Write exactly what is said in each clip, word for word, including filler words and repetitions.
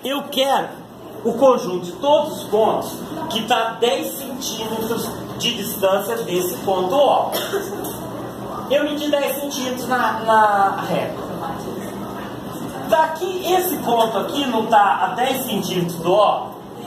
eu quero o conjunto de todos os pontos que está a dez centímetros de distância desse ponto O. Eu medi dez centímetros na, na reta. Daqui, esse ponto aqui não está a dez centímetros do O?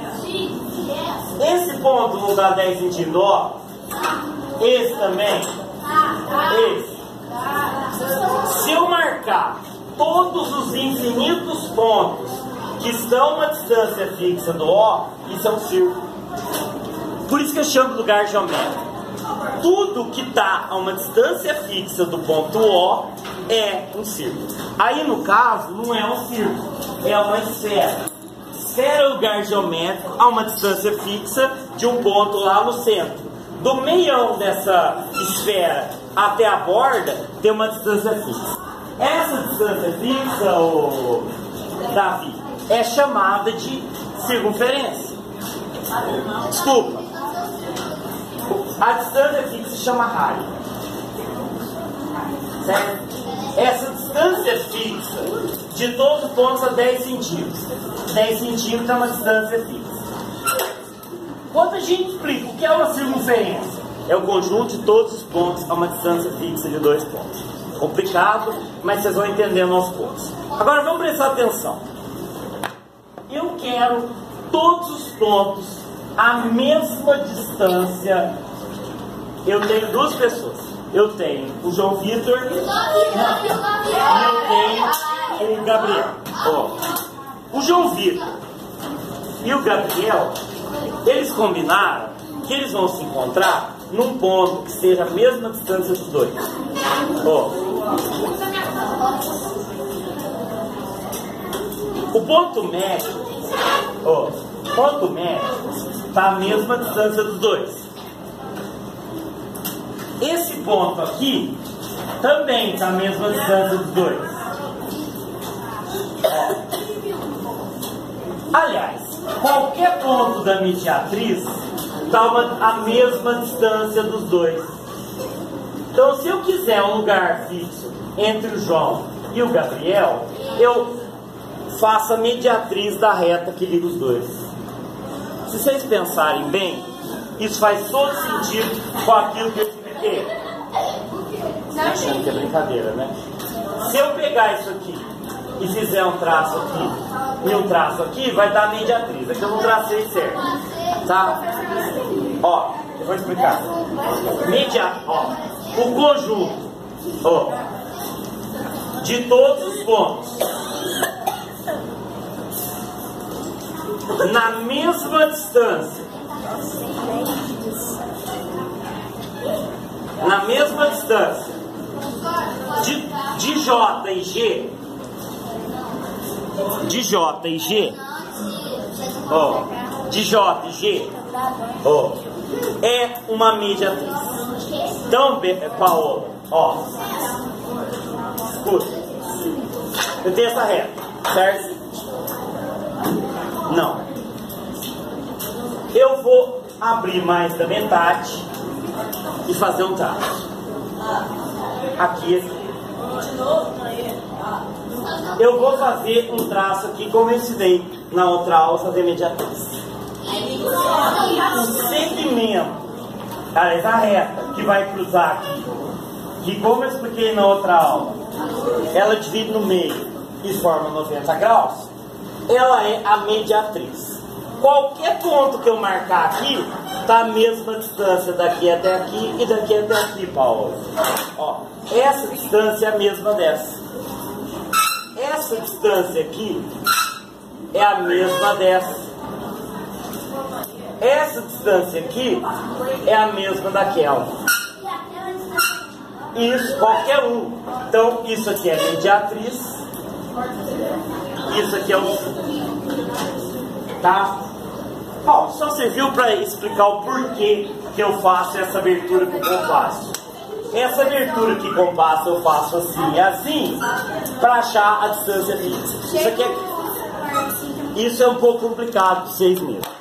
Esse ponto não dá dez centímetros do O? Esse também? Esse. Se eu marcar todos os infinitos pontos que estão a uma distância fixa do O, isso é um círculo. Por isso que eu chamo de lugar geométrico. Tudo que está a uma distância fixa do ponto O é um círculo. Aí no caso não é um círculo, é uma esfera. Esfera é lugar geométrico a uma distância fixa de um ponto lá no centro. Do meião dessa esfera até a borda tem uma distância fixa. Essa distância fixa, ô, Davi, é chamada de circunferência. Desculpa. A distância fixa se chama raio. Certo? Essa distância fixa de todos os pontos a dez centímetros. dez centímetros é uma distância fixa. Quando a gente explica o que é uma circunferência, é o conjunto de todos os pontos a uma distância fixa de dois pontos. Complicado, mas vocês vão entendendo aos poucos. Agora vamos prestar atenção. Eu quero todos os pontos à mesma distância. Eu tenho duas pessoas. Eu tenho o João Vitor e eu tenho o Gabriel. Oh. O João Vitor e o Gabriel, eles combinaram que eles vão se encontrar num ponto que seja a mesma distância dos dois. Oh. O ponto médio, oh, ponto médio está a mesma distância dos dois. Esse ponto aqui também está a mesma distância dos dois. Aliás, qualquer ponto da mediatriz está a mesma distância dos dois. Então, se eu quiser um lugar fixo entre o João e o Gabriel, eu faço a mediatriz da reta que liga os dois. Se vocês pensarem bem, isso faz todo sentido com aquilo que eu expliquei. Achando que é brincadeira, né? Se eu pegar isso aqui e fizer um traço aqui e um traço aqui, vai dar a mediatriz. Aqui eu não tracei certo, tá? Ó, eu vou explicar. Media, ó, o conjunto, ó, de todos os pontos na mesma distância, na mesma distância de, de J e G, de J e G, ó, de J e G, ó, é uma mediatriz. Então, Paulo, ó, escuta, eu tenho essa reta, certo? Não. Eu vou abrir mais da metade e fazer um traço. Aqui, aqui. Eu vou fazer um traço aqui, como eu ensinei na outra aula, fazer mediatriz. O segmento, aliás, a reta que vai cruzar aqui, que como eu expliquei na outra aula, ela divide no meio e forma noventa graus, ela é a mediatriz. Qualquer ponto que eu marcar aqui está a mesma distância daqui até aqui e daqui até aqui, Paulo. Ó, essa distância é a mesma dessa. Essa distância aqui é a mesma dessa. Essa distância aqui é a mesma daquela. Isso, qualquer um. Então, isso aqui é mediatriz. Isso aqui é o... Tá? Bom, só serviu para explicar o porquê que eu faço essa abertura com compasso. Essa abertura que compasso eu faço assim e assim para achar a distância fixa. Isso aqui é... Isso é um pouco complicado para vocês mesmos.